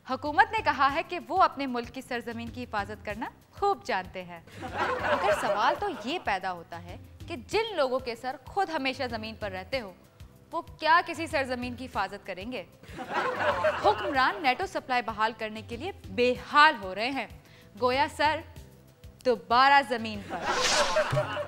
हुकूमत ने कहा है कि वो अपने मुल्क की सरजमीन की हिफाजत करना खूब जानते हैं। मगर सवाल तो ये पैदा होता है कि जिन लोगों के सर खुद हमेशा ज़मीन पर रहते हो, वो क्या किसी सरजमीन की हिफाजत करेंगे? हुक्मरान नेटो सप्लाई बहाल करने के लिए बेहाल हो रहे हैं, गोया सर दोबारा ज़मीन पर।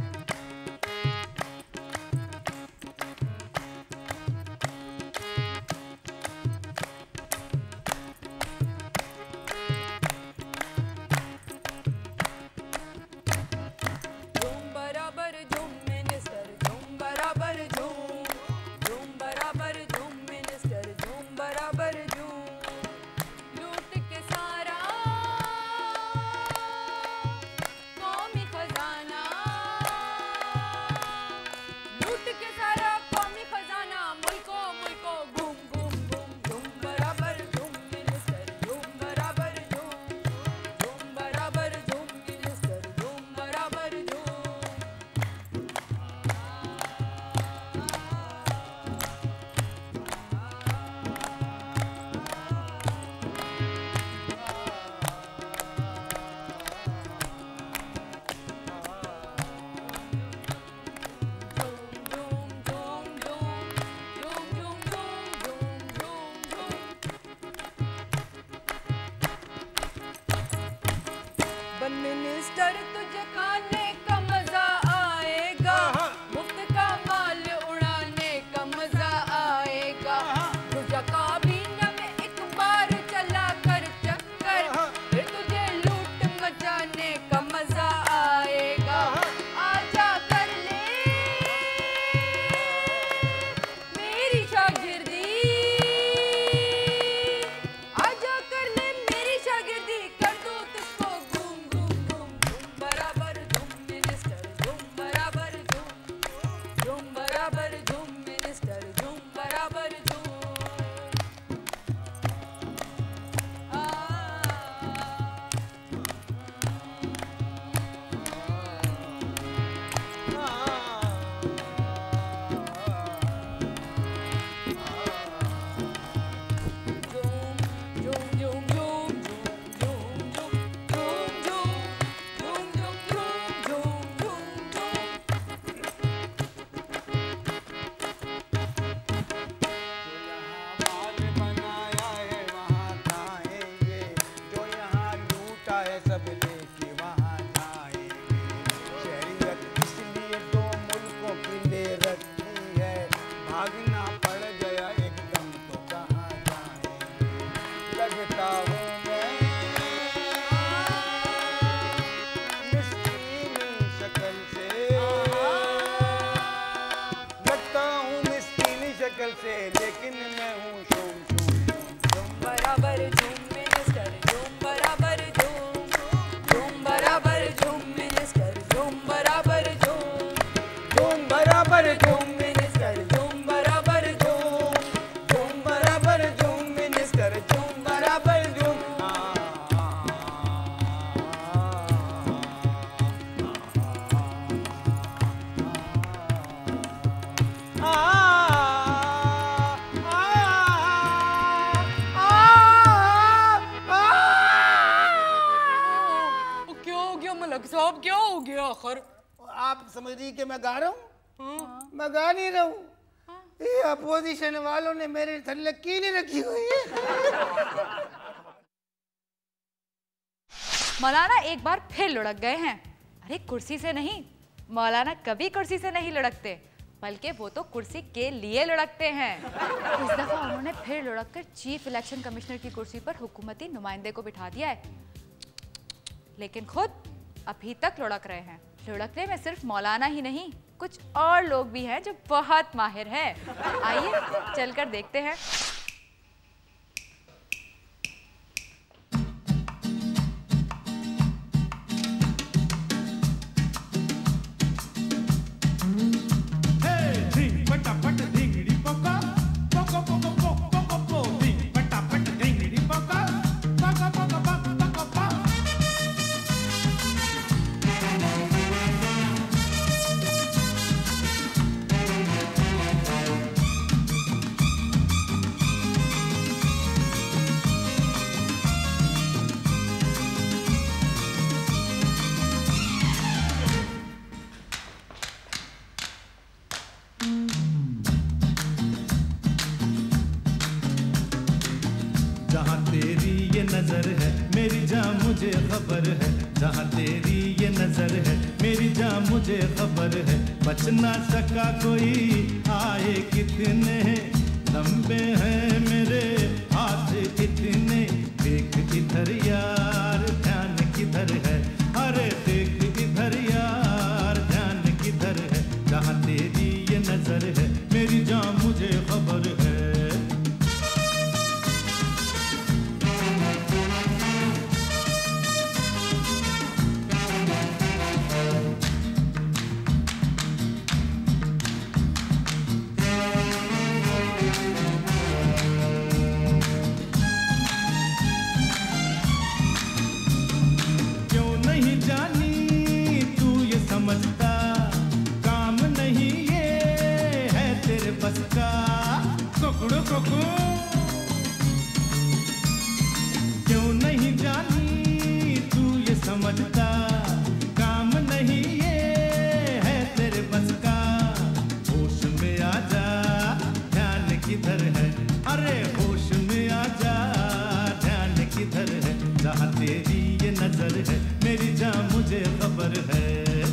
मिनिस्टर तुझे खाने का मजा आएगा, मुफ्त का माल उड़ाने का मजा आएगा। तुझे काबीना में एक बार चला कर चक्कर, फिर तुझे लूट मचाने का मजा आएगा। आजा कर ले मेरी शागिर्दी, आजा कर ले मेरी शागिर्दी, कर दो तुझको से, लेकिन मैं हूँ झूम बराबर झूम मिनिस्टर, झूम बराबर झूम बराबर झूम मिनिस्टर, झूम बराबर झूम बराबर झूम मिनिस्टर, झूम बराबर झूम बराबर झूम मिनिस्टर, झूम बराबर झूम। साहब क्या हो गया आखिर? आप समझ रही कि मैं गा रहा हूँ? मैं गा नहीं रहा हूँ। ये अपोजिशन वालों ने मेरे थल्ले कीली रखी हुई है। मौलाना एक बार फिर लुढ़क गए हैं। अरे कुर्सी से नहीं, मौलाना कभी कुर्सी से नहीं लुढ़कते, बल्कि वो तो कुर्सी के लिए लुढ़कते हैं। इस दफा उन्होंने फिर लुढ़क कर चीफ इलेक्शन कमिश्नर की कुर्सी पर हुकूमती नुमाइंदे को बिठा दिया है, लेकिन खुद अभी तक लुढ़क रहे हैं। लुढ़कने में सिर्फ मौलाना ही नहीं, कुछ और लोग भी हैं जो बहुत माहिर हैं। आइए चलकर देखते हैं। जहाँ तेरी ये नजर है मेरी जान मुझे खबर है, जहाँ तेरी ये नजर है मेरी जान मुझे खबर है। बच ना सका कोई आए कितने लंबे हैं मेरे हाथ इतने, देख इधर यार ध्यान किधर है, अरे देख इधर यार ध्यान किधर है। जहाँ तेरी ये नजर है मेरी जान मुझे खबर है। क्यों नहीं जानी तू ये समझता, काम नहीं ये है तेरे बस का। कुकड़ू कुकू क्यों नहीं जानी तू ये समझता, काम नहीं ये है तेरे बस का। होश में आ जा ध्यान किधर है, अरे होश में आ जा ध्यान किधर है। जहाँ तेरी ये नजर है मेरी जान मुझे खबर है।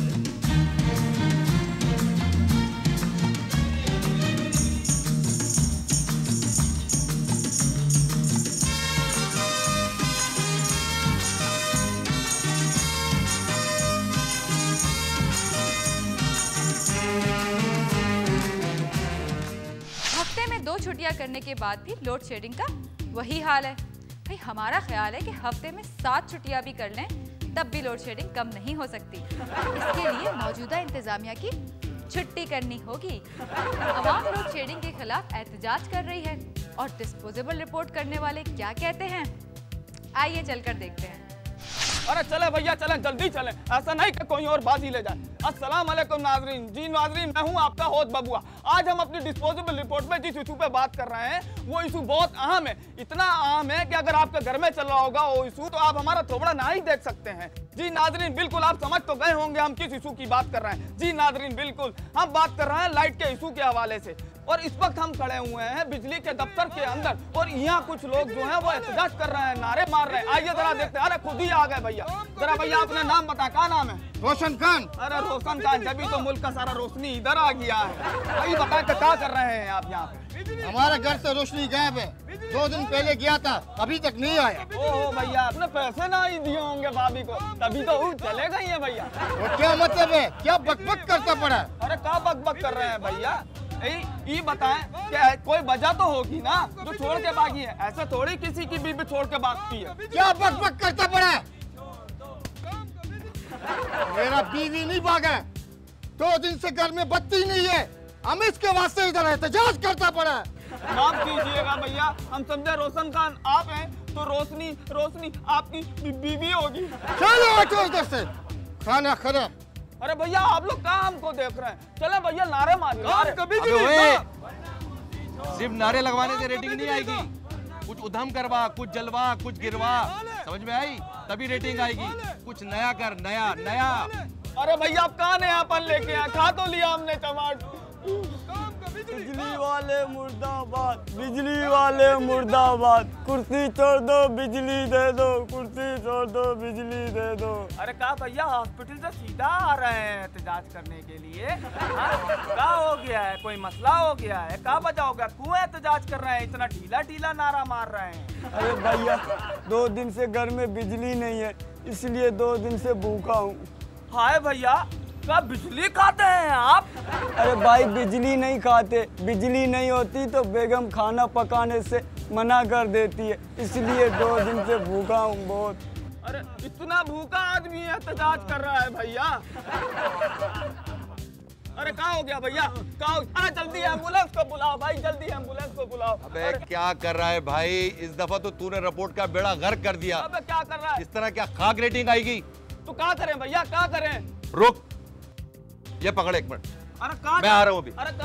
हफ्ते में 2 छुट्टियां करने के बाद भी लोड शेडिंग का वही हाल है। भाई हमारा ख्याल है कि हफ्ते में 7 छुट्टियां भी कर लें तब भी लोड शेडिंग कम नहीं हो सकती। इसके लिए मौजूदा इंतजामिया की छुट्टी करनी होगी। अवाम लोड शेडिंग के खिलाफ एहतजाज कर रही है और डिस्पोजेबल रिपोर्ट करने वाले क्या कहते हैं, आइए चलकर देखते हैं। अरे चले भैया चले, जल्दी चले, ऐसा नहीं कि कोई और बाजी ले जाए। अस्सलाम वालेकुम नाजरीन। जी नाजरीन, मैं हूं आपका होस्ट बबुआ। आज हम अपनी डिस्पोजेबल रिपोर्ट में जिस इशू पे बात कर रहे हैं वो इशू बहुत अहम है। इतना अहम है कि अगर आपके घर में चल रहा होगा वो इशू तो आप हमारा थोबड़ा ना ही देख सकते हैं। जी नाजरीन, बिल्कुल आप समझ तो गए होंगे हम किस इशू की बात कर रहे हैं। जी नाजरीन, बिल्कुल हम बात कर रहे हैं लाइट के इशू के हवाले से। और इस वक्त हम खड़े हुए हैं बिजली के दफ्तर के अंदर और यहाँ कुछ लोग जो हैं वो एहतजाज कर रहे हैं, नारे मार रहे हैं। आइए जरा देखते हैं। अरे खुद ही आ गए भैया। जरा भैया अपना नाम बता, क्या नाम है? रोशन खान। अरे रोशन खान, जब तो मुल्क का सारा रोशनी इधर आ गया है। भाई बताएं कि क्या कर रहे हैं आप यहाँ पे? हमारे घर से रोशनी गायब है, 2 दिन पहले गया था, अभी तक नहीं आया। ओहो भैया, अपने पैसे ना ही दिए होंगे भाभी को, तभी तो वो चले गई है भैया। और क्या मतलब है, क्या बकबक करता पड़ा? अरे क्या बकबक कर रहे हैं भैया? ये बताएं कि कोई वजह तो होगी ना जो छोड़ के भागी है। ऐसे थोड़ी किसी की बीवी छोड़ के भागती है। क्या बकबक करता पड़ा? मेरा बीवी नहीं भागा, 2 दिन से घर में बत्ती नहीं है, हम इसके वास्ते इधर एहतजाज करता पड़ा। माफ कीजिएगा भैया, हम समझे रोशन खान आप हैं तो रोशनी आपकी बीवी होगी। चलो हटो इधर से, खाना खड़ा। अरे भैया आप लोग कहाँ हमको देख रहे हैं? चले भैया नारे मारिए। कभी भी सिर्फ नारे लगवाने से रेटिंग नहीं आएगी, कुछ उधम करवा, कुछ जलवा, कुछ गिरवा, समझ में आई? तभी रेटिंग आएगी। कुछ नया कर, नया। अरे भैया आप कहाँ नयापन लेके आए? खा तो लिया हमने टमाटर। बिजली वाले मुर्दाबाद, बिजली वाले मुर्दाबाद, कुर्सी छोड़ दो बिजली दे दो, कुर्सी छोड़ दो बिजली दे दो। अरे कहा भैया हॉस्पिटल से सीधा आ रहे हैं एहतजाज करने के लिए? क्या हो गया है? कोई मसला हो गया है? क्या वजह हो गया? क्यों एहतजाज कर रहे हैं? इतना ढीला नारा मार रहे हैं? अरे भैया 2 दिन से घर में बिजली नहीं है, इसलिए 2 दिन से भूखा हूँ। हाय भैया, क्या बिजली खाते हैं आप? अरे भाई बिजली नहीं खाते, बिजली नहीं होती तो बेगम खाना पकाने से मना कर देती है, इसलिए 2 दिन से भूखा हूँ बहुत। अरे इतना भूखा आदमी एहतजाज कर रहा है भैया। अरे क्या हो गया भैया? अरे जल्दी एम्बुलेंस को बुलाओ भाई, जल्दी एम्बुलेंस को बुलाओ। अबे क्या कर रहा है भाई? इस दफा तो तूने रिपोर्ट का बेड़ा गर्क कर दिया। अबे क्या कर रहा है? इस तरह क्या खाक रेटिंग आएगी? तो क्या करें भैया, क्या करें? रुक, ये पकड़ 1 मिनट, अरे कहाँ मैं आ रहा हूँ अभी। अरे